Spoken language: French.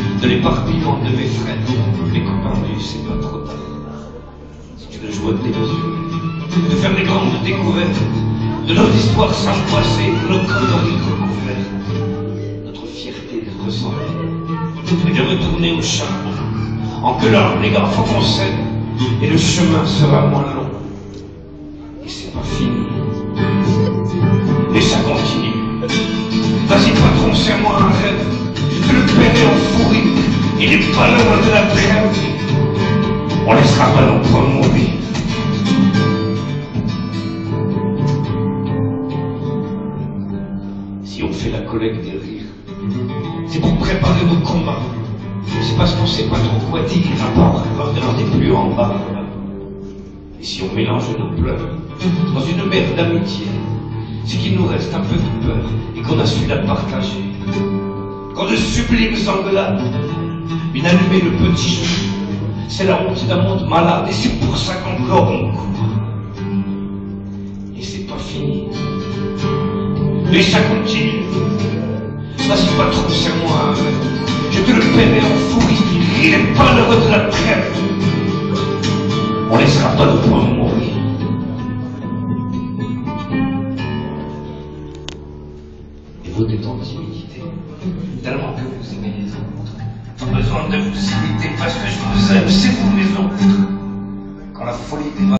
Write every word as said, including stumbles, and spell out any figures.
de l'éparpillement de mes frères. Mes copains, mais c'est pas trop tard. C'est une joie démesurée de faire des grandes découvertes, de nos histoires sans passé, de nos coloris recouverts, notre fierté d'être semblés, et de retourner au charbon, en gueulant les gars, faut qu'on s'aide, et le chemin sera moins long. Et c'est pas fini. Et ça continue. Vas-y patron, serre-moi un rêve. Je te le paierai en fourri. Il est pas loin de la trêve. On laissera pas l'empereur mourir. Si on fait la collecte des rires, c'est pour préparer nos combats. C'est parce qu'on sait pas trop quoi dire à part regarder plus en bas. Et si on mélange nos pleurs dans une mer d'amitié, c'est qu'il nous reste un peu de peur et qu'on a su la partager. Quand de sublimes engueulades viennent allumer le petit jeu, c'est la honte d'un monde malade et c'est pour ça qu'encore on court. Et c'est pas fini. Et ça continue. Vas-y patron, serre-moi un verre. Je te le paierai en fourri. Il est pas l'heure de la trêve. On laissera pas le point mourir. Et vous êtes en timidité, tellement que vous aimez les autres. Pas besoin de vous imiter parce que je vous aime, c'est vous les autres. Quand la folie démarre.